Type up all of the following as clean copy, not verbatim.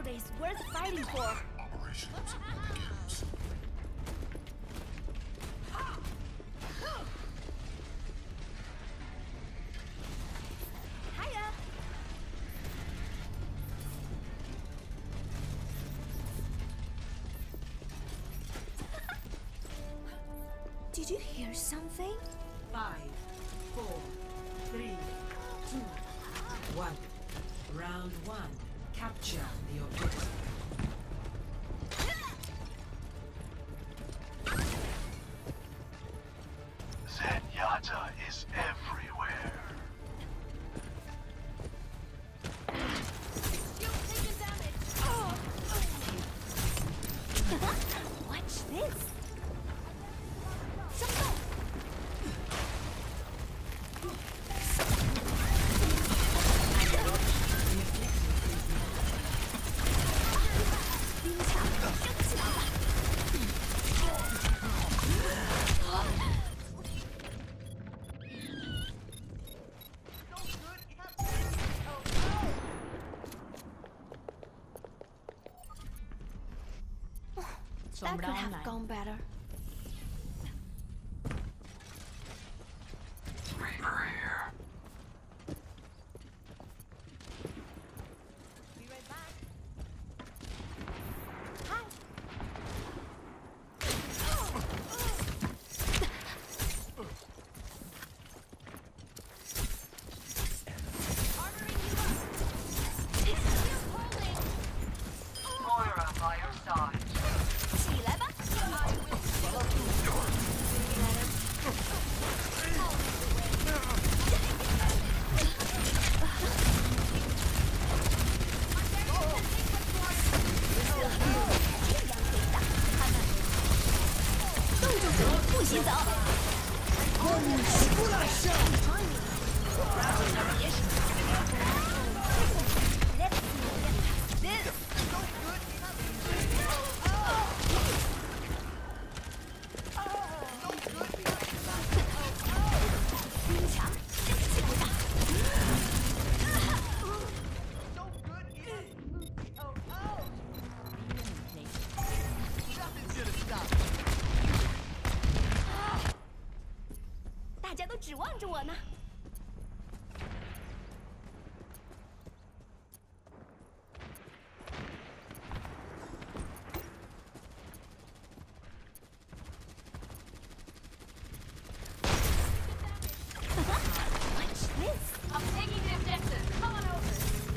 nowadays worth fighting for. Operation begins. Hiya! Did you hear something? 5, 4, 3, 2, 1. Round 1. Capture the objective. Zenyatta is everywhere. You've taken damage! Watch this! That could have gone better. Reaper here. Be right back. Hi. Armoring you up. Still holding. Moira by your side. 起来吧！动住手，不许走！大家都指望着我呢。Watch this. I'm taking the objective. Come on over.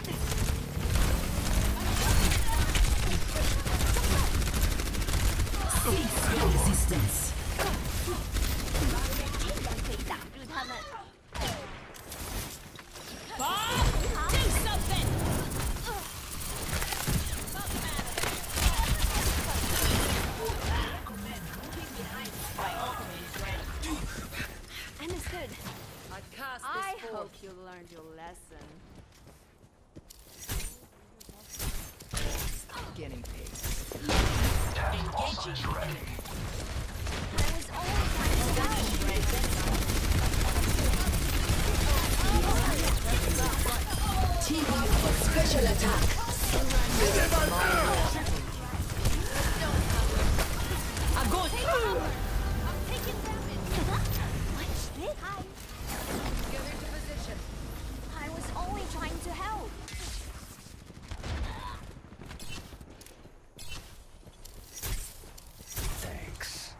Resistance. 这样可以打住他们。 Do something. Understood. I hope you learned your lesson. Getting pace. Task force is ready. I was always trying to Team up for special attack. I'm taking damage. Watch this. Hi. Get into position. I was only trying to help. Thanks.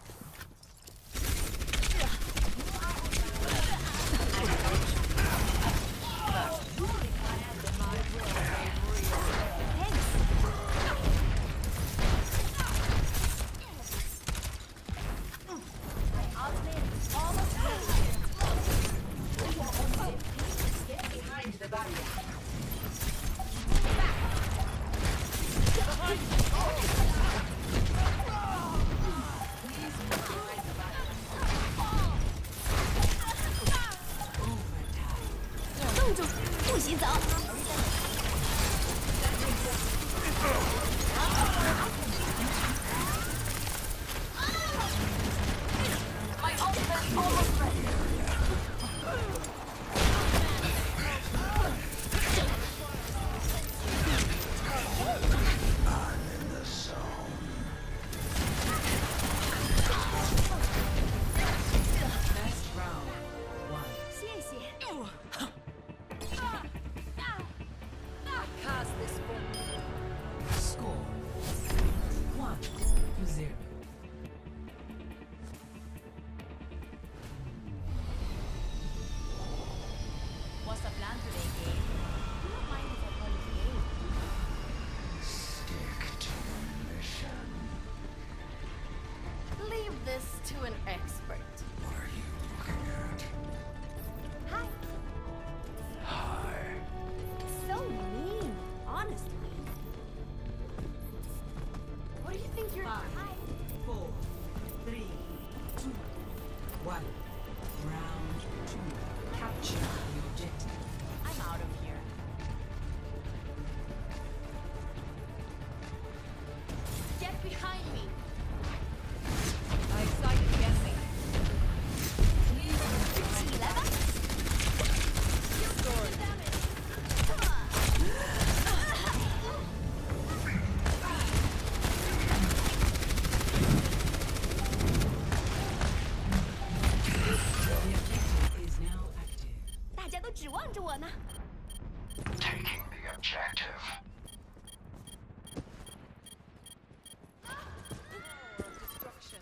望着我呢。 Taking the objective. Destruction.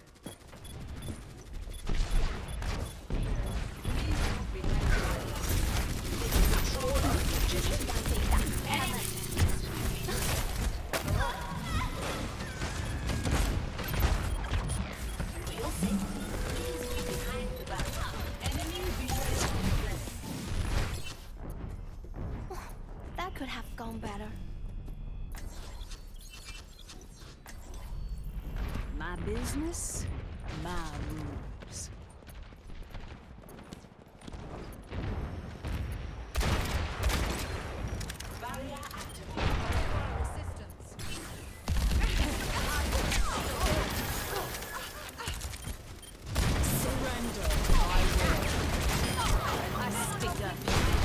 ，That could have gone better. My business, my rules. Resistance. Surrender. I will. I stick up.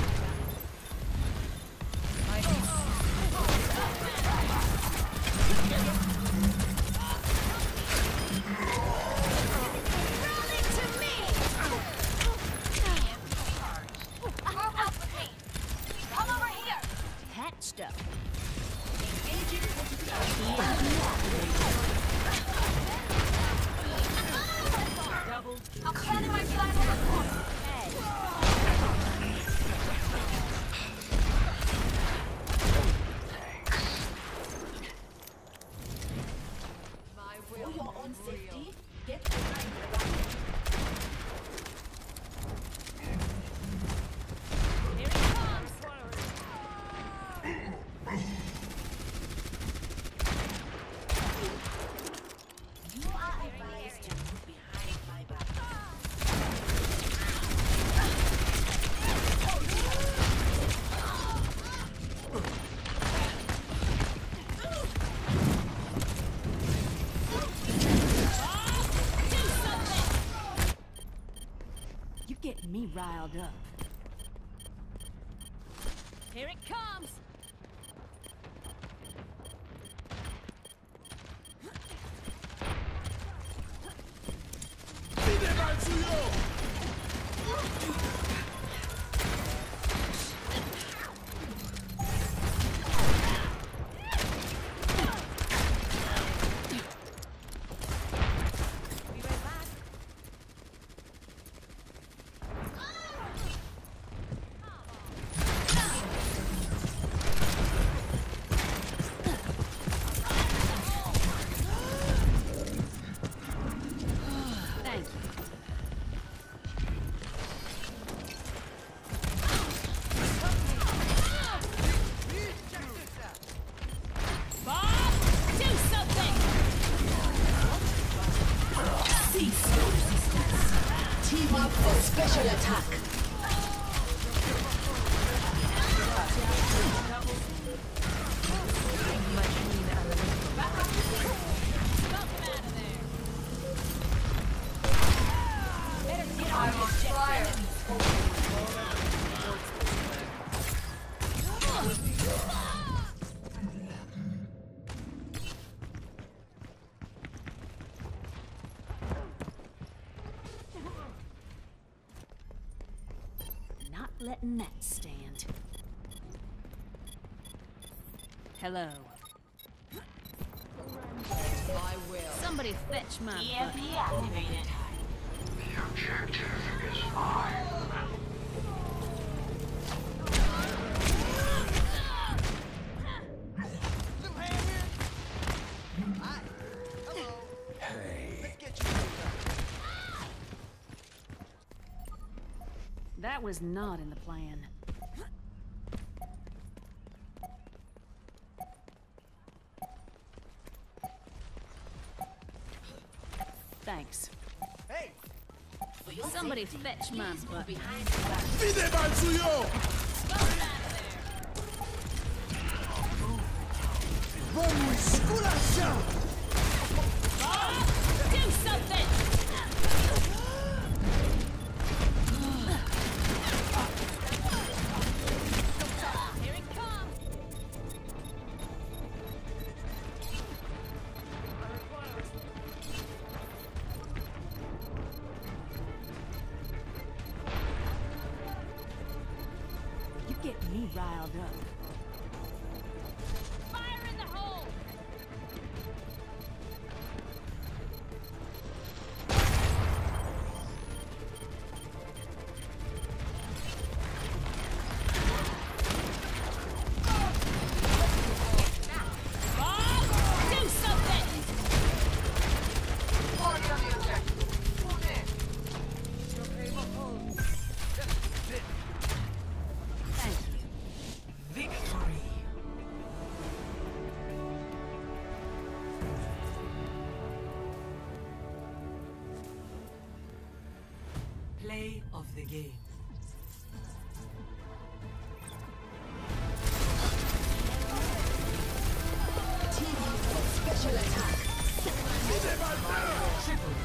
Patched up. Double. I'm planning my plan. My For will. your own safety, get behind the wagon. Here it comes. You are advised to move behind my back. You're getting me riled up. Here it comes. Be right back. Thank you. Bob, do something. Cease your resistance. Team up for special attack. Not letting that stand. Hello. I will. Somebody fetch my EMP butt. activated. The objective is mine. That was not in the plan. Thanks. For your Somebody safety, fetch my please move butt. behind the wagon. ¡Pide mal suyo! ¡Vamos, esculacha! Do something. Here it comes. Get me riled up. Fire in the hole! Bob, do something! Party on the objective. Move in. Thank you. Victory. Play of the game. Team up for special attack. Triple